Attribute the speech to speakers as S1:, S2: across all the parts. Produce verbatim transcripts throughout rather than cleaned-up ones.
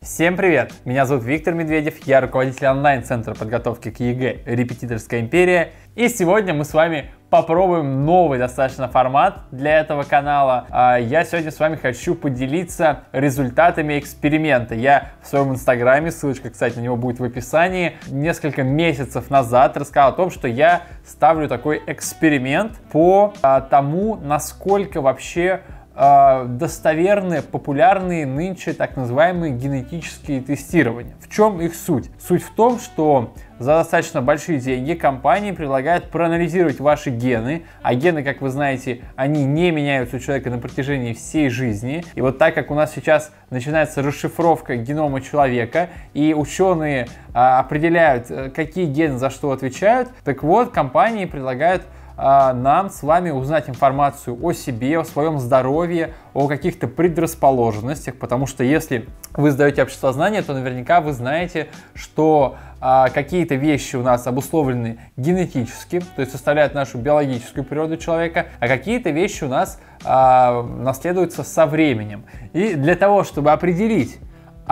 S1: Всем привет! Меня зовут Виктор Медведев, я руководитель онлайн-центра подготовки к ЕГЭ «Репетиторская империя». И сегодня мы с вами попробуем новый достаточно формат для этого канала. Я сегодня с вами хочу поделиться результатами эксперимента. Я в своем инстаграме, ссылочка, кстати, на него будет в описании, несколько месяцев назад рассказал о том, что я ставлю такой эксперимент по тому, насколько вообще достоверные, популярные нынче так называемые генетические тестирования. В чем их суть? Суть в том, что за достаточно большие деньги компании предлагают проанализировать ваши гены, а гены, как вы знаете, они не меняются у человека на протяжении всей жизни. И вот так как у нас сейчас начинается расшифровка генома человека, и ученые а, определяют, какие гены за что отвечают, так вот, компании предлагают нам с вами узнать информацию о себе, о своем здоровье, о каких-то предрасположенностях, потому что если вы сдаете обществознание, то наверняка вы знаете, что а, какие-то вещи у нас обусловлены генетически, то есть составляют нашу биологическую природу человека, а какие-то вещи у нас а, наследуются со временем. И для того, чтобы определить,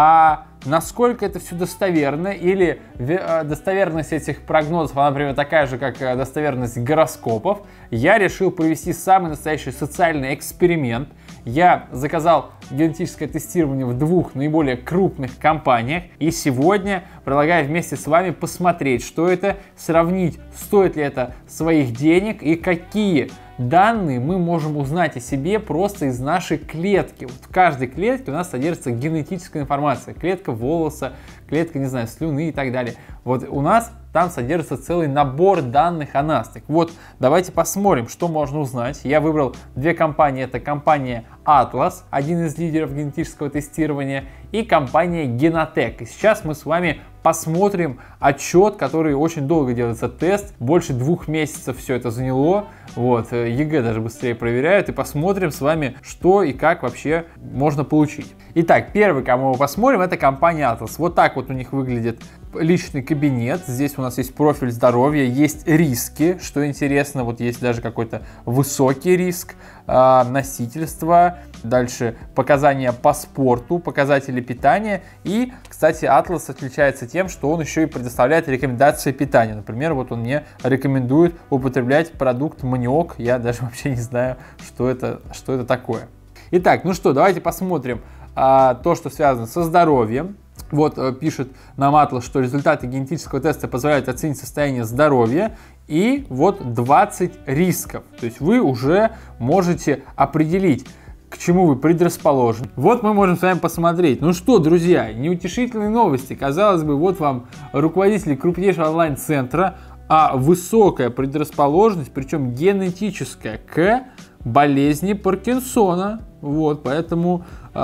S1: а насколько это все достоверно, или достоверность этих прогнозов, она, например, такая же, как достоверность гороскопов, я решил провести самый настоящий социальный эксперимент. Я заказал генетическое тестирование в двух наиболее крупных компаниях, и сегодня предлагаю вместе с вами посмотреть, что это, сравнить, стоит ли это своих денег и какие данные мы можем узнать о себе просто из нашей клетки. Вот в каждой клетке у нас содержится генетическая информация. Клетка волоса, клетка, не знаю, слюны и так далее. Вот у нас там содержится целый набор данных о нас. Так вот, давайте посмотрим, что можно узнать. Я выбрал две компании. Это компания Atlas, один из лидеров генетического тестирования, и компания Genotec. И сейчас мы с вами посмотрим отчет, который очень долго делается тест. Больше двух месяцев все это заняло. Вот, ЕГЭ даже быстрее проверяют. И посмотрим с вами, что и как вообще можно получить. Итак, первый, кому мы посмотрим, это компания Atlas. Вот так вот у них выглядит личный кабинет. Здесь у нас есть профиль здоровья, есть риски, что интересно, вот есть даже какой-то высокий риск, э, носительства, дальше показания по спорту, показатели питания. И, кстати, Atlas отличается тем, что он еще и предоставляет рекомендации питания. Например, вот он мне рекомендует употреблять продукт маниок. Я даже вообще не знаю, что это, что это такое. Итак, ну что, давайте посмотрим э, то, что связано со здоровьем. Вот э, пишет нам Atlas, что результаты генетического теста позволяют оценить состояние здоровья. И вот двадцать рисков. То есть вы уже можете определить, к чему вы предрасположены. Вот мы можем с вами посмотреть. Ну что, друзья, неутешительные новости. Казалось бы, вот вам руководитель крупнейшего онлайн-центра, а высокая предрасположенность, причем генетическая, к болезни Паркинсона. Вот, поэтому...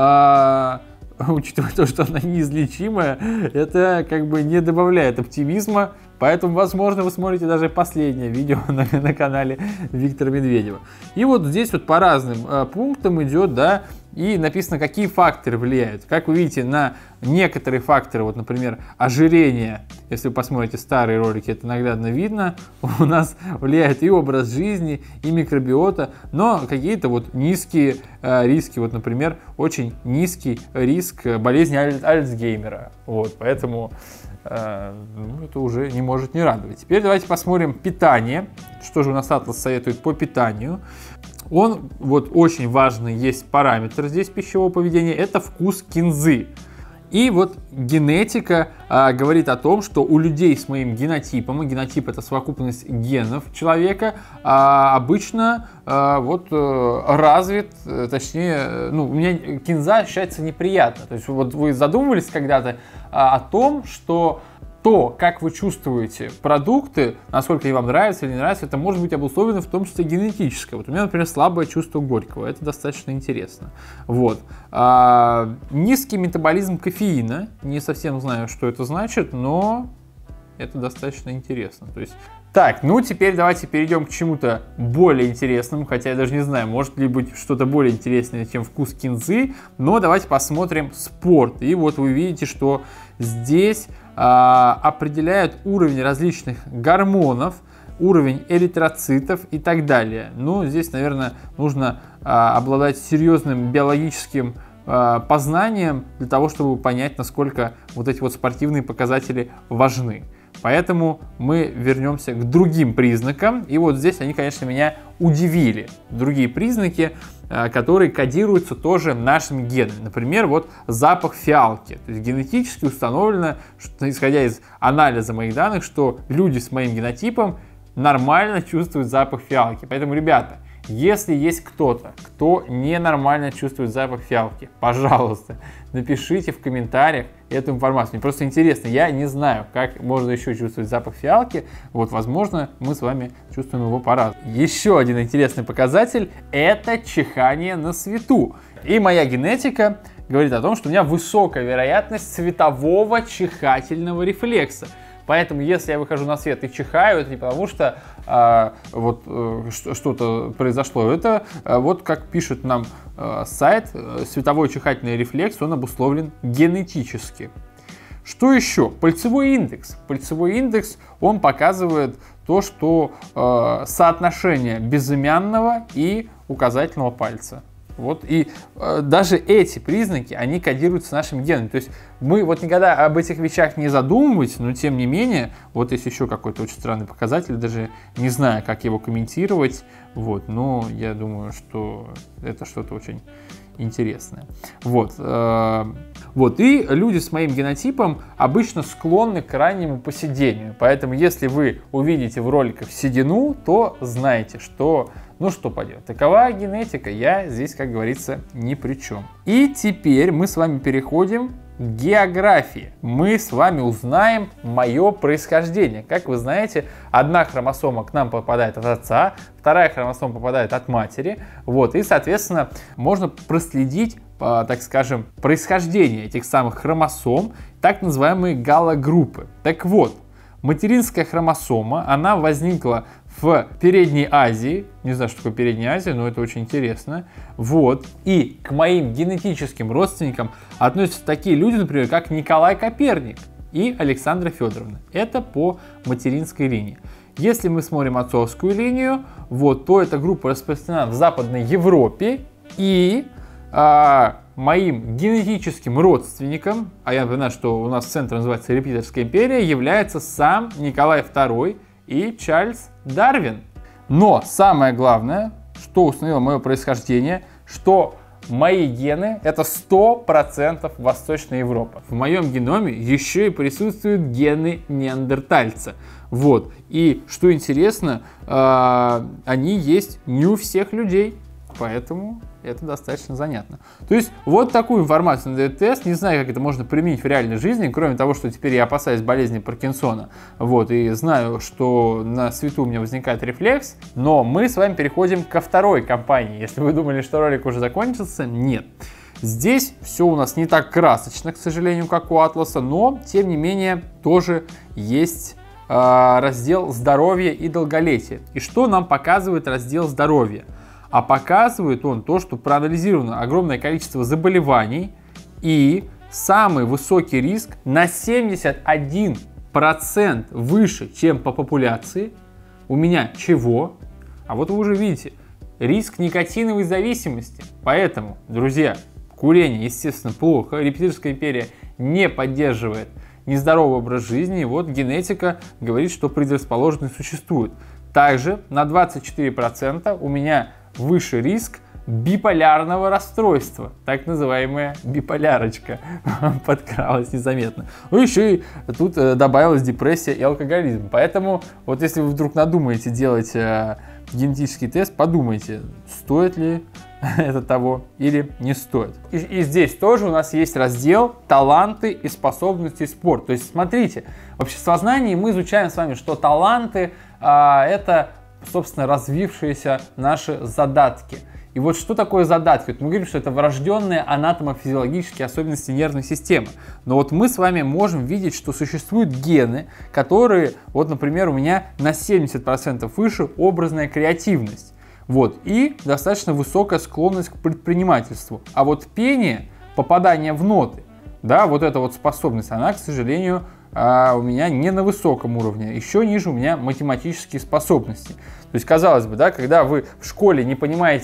S1: Э учитывая то, что она неизлечимая, это как бы не добавляет оптимизма. Поэтому, возможно, вы смотрите даже последнее видео на, на канале Виктора Медведева. И вот здесь вот по разным э, пунктам идет, да, и написано, какие факторы влияют. Как вы видите, на некоторые факторы, вот, например, ожирение, если вы посмотрите старые ролики, это наглядно видно, у нас влияет и образ жизни, и микробиота, но какие-то вот низкие э, риски, вот, например, очень низкий риск болезни Аль- Альцгеймера. Вот, поэтому э, ну, это уже не может не радовать. Теперь давайте посмотрим питание. Что же у нас Atlas советует по питанию? Он, вот очень важный есть параметр здесь пищевого поведения, это вкус кинзы. И вот генетика а, говорит о том, что у людей с моим генотипом, и генотип это совокупность генов человека, а, обычно а, вот а, развит, точнее, ну, у меня кинза ощущается неприятно. То есть вот вы задумывались когда-то а, о том, что то, как вы чувствуете продукты, насколько они вам нравятся или не нравятся, это может быть обусловлено в том числе генетическое. Вот у меня, например, слабое чувство горького, это достаточно интересно. Вот. А, низкий метаболизм кофеина, не совсем знаю, что это значит, но это достаточно интересно. То есть, так, ну теперь давайте перейдем к чему-то более интересному, хотя я даже не знаю, может ли быть что-то более интересное, чем вкус кинзы, но давайте посмотрим спорт. И вот вы видите, что здесь а, определяют уровень различных гормонов, уровень эритроцитов и так далее. Ну, здесь, наверное, нужно а, обладать серьезным биологическим э, познанием для того, чтобы понять, насколько вот эти вот спортивные показатели важны. Поэтому мы вернемся к другим признакам. И вот здесь они, конечно, меня удивили. Другие признаки, которые кодируются тоже нашими генами. Например, вот запах фиалки. То есть генетически установлено, что, исходя из анализа моих данных, что люди с моим генотипом нормально чувствуют запах фиалки. Поэтому, ребята, если есть кто-то, кто ненормально чувствует запах фиалки, пожалуйста, напишите в комментариях эту информацию. Мне просто интересно, я не знаю, как можно еще чувствовать запах фиалки. Вот, возможно, мы с вами чувствуем его по-разному. Еще один интересный показатель – это чихание на свету. И моя генетика говорит о том, что у меня высокая вероятность светового чихательного рефлекса. Поэтому, если я выхожу на свет и чихаю, это не потому, что а, вот а, что-то произошло. Это а, вот как пишет нам а, сайт, световой чихательный рефлекс, он обусловлен генетически. Что еще? Пальцевой индекс. Пальцевой индекс, он показывает то, что а, соотношение безымянного и указательного пальца. Вот, и э, даже эти признаки, они кодируются нашими генами. То есть мы вот никогда об этих вещах не задумываемся, но тем не менее, вот есть еще какой-то очень странный показатель, даже не знаю, как его комментировать, вот, но я думаю, что это что-то очень интересное. Вот, э, вот, и люди с моим генотипом обычно склонны к раннему поседению, поэтому если вы увидите в роликах седину, то знайте, что... Ну что поделать, такова генетика, я здесь, как говорится, ни при чем. И теперь мы с вами переходим к географии. Мы с вами узнаем мое происхождение. Как вы знаете, одна хромосома к нам попадает от отца, вторая хромосома попадает от матери. Вот, и, соответственно, можно проследить, так скажем, происхождение этих самых хромосом, так называемые галлогруппы. Так вот, материнская хромосома, она возникла в Передней Азии, не знаю, что такое Передняя Азия, но это очень интересно, вот, и к моим генетическим родственникам относятся такие люди, например, как Николай Коперник и Александра Федоровна, это по материнской линии. Если мы смотрим отцовскую линию, вот, то эта группа распространена в Западной Европе, и а, моим генетическим родственником, а я напоминаю, что у нас центр называется Репитерская империя, является сам Николай второй и Чарльз Дарвин. Но самое главное, что установило мое происхождение, что мои гены это сто процентов Восточная Европа. В моем геноме еще и присутствуют гены неандертальца. Вот. И что интересно, э, они есть не у всех людей. Поэтому это достаточно занятно. То есть вот такую информацию на этот тест. Не знаю, как это можно применить в реальной жизни, кроме того, что теперь я опасаюсь болезни Паркинсона. Вот, и знаю, что на свету у меня возникает рефлекс. Но мы с вами переходим ко второй компании. Если вы думали, что ролик уже закончился, нет. Здесь все у нас не так красочно, к сожалению, как у Атласа, но, тем не менее, тоже есть э, раздел «Здоровье и долголетие». И что нам показывает раздел «Здоровье»? А показывает он то, что проанализировано огромное количество заболеваний и самый высокий риск на семьдесят один процент выше, чем по популяции. У меня чего? А вот вы уже видите, риск никотиновой зависимости. Поэтому, друзья, курение, естественно, плохо. Репитерская империя не поддерживает нездоровый образ жизни. И вот генетика говорит, что предрасположенность существует. Также на двадцать четыре процента у меня выше риск биполярного расстройства, так называемая биполярочка подкралась незаметно. Ну, еще и тут э, добавилась депрессия и алкоголизм. Поэтому, вот если вы вдруг надумаете делать э, генетический тест, подумайте, стоит ли это того или не стоит. И, и здесь тоже у нас есть раздел «Таланты и способности спорт». То есть, смотрите, в обществознании мы изучаем с вами, что таланты э, это, собственно, развившиеся наши задатки. И вот что такое задатки? Вот мы говорим, что это врожденные анатомо-физиологические особенности нервной системы. Но вот мы с вами можем видеть, что существуют гены, которые, вот, например, у меня на семьдесят процентов выше образная креативность. Вот, и достаточно высокая склонность к предпринимательству. А вот пение, попадание в ноты, да, вот эта вот способность, она, к сожалению, у меня не на высоком уровне, еще ниже у меня математические способности. То есть, казалось бы, да, когда вы в школе не понимаете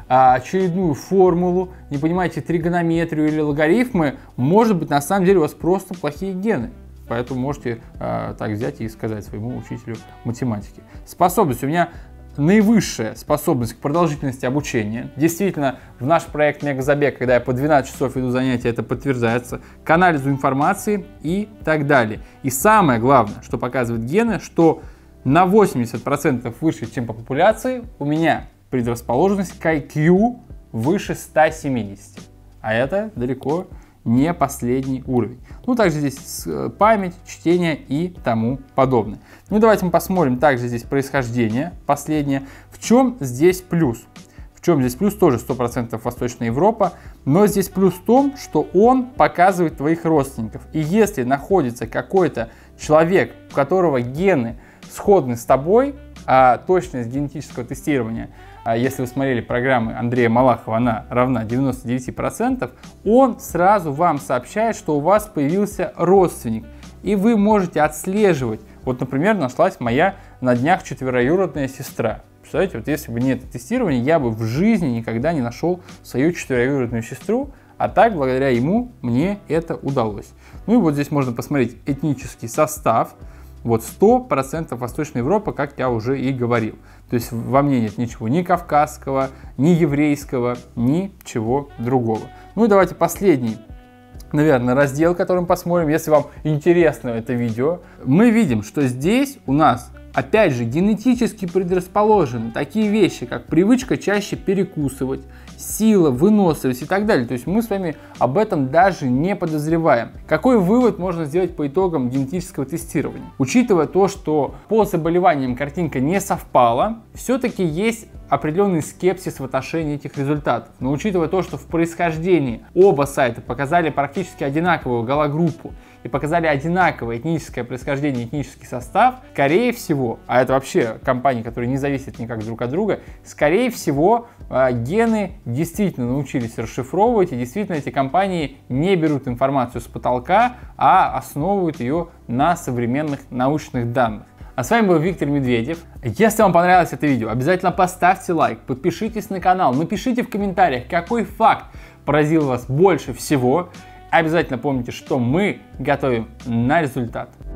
S1: а, очередную формулу, не понимаете тригонометрию или логарифмы, может быть, на самом деле у вас просто плохие гены. Поэтому можете а, так взять и сказать своему учителю математики. Способность. У меня наивысшая способность к продолжительности обучения. Действительно, в наш проект Мегазабег, когда я по двенадцать часов веду занятия, это подтверждается. К анализу информации и так далее. И самое главное, что показывают гены, что на восемьдесят процентов выше, чем по популяции, у меня предрасположенность к ай кью выше ста семидесяти. А это далеко не последний уровень. Ну, также здесь память, чтение и тому подобное. Ну, давайте мы посмотрим также здесь происхождение последнее. В чем здесь плюс? В чем здесь плюс? Тоже сто процентов Восточная Европа. Но здесь плюс в том, что он показывает твоих родственников. И если находится какой-то человек, у которого гены сходны с тобой, а точность генетического тестирования, если вы смотрели программы Андрея Малахова, она равна девяноста девяти процентам, он сразу вам сообщает, что у вас появился родственник. И вы можете отслеживать. Вот, например, нашлась моя на днях четвероюродная сестра. Представляете, вот если бы не это тестирование, я бы в жизни никогда не нашел свою четвероюродную сестру, а так, благодаря ему, мне это удалось. Ну и вот здесь можно посмотреть этнический состав. Вот сто процентов Восточная Европа, как я уже и говорил. То есть во мне нет ничего ни кавказского, ни еврейского, ничего другого. Ну и давайте последний, наверное, раздел, который мы посмотрим. Если вам интересно это видео, мы видим, что здесь у нас, опять же, генетически предрасположены такие вещи, как привычка чаще перекусывать, сила, выносливость и так далее. То есть мы с вами об этом даже не подозреваем. Какой вывод можно сделать по итогам генетического тестирования? Учитывая то, что по заболеваниям картинка не совпала, все-таки есть определенный скепсис в отношении этих результатов. Но учитывая то, что в происхождении оба сайта показали практически одинаковую галогруппу и показали одинаковое этническое происхождение, этнический состав, скорее всего, а это вообще компании, которые не зависят никак друг от друга, скорее всего, гены действительно научились расшифровывать, и действительно эти компании не берут информацию с потолка, а основывают ее на современных научных данных. А с вами был Виктор Медведев. Если вам понравилось это видео, обязательно поставьте лайк, подпишитесь на канал, напишите в комментариях, какой факт поразил вас больше всего. Обязательно помните, что мы готовим на результат.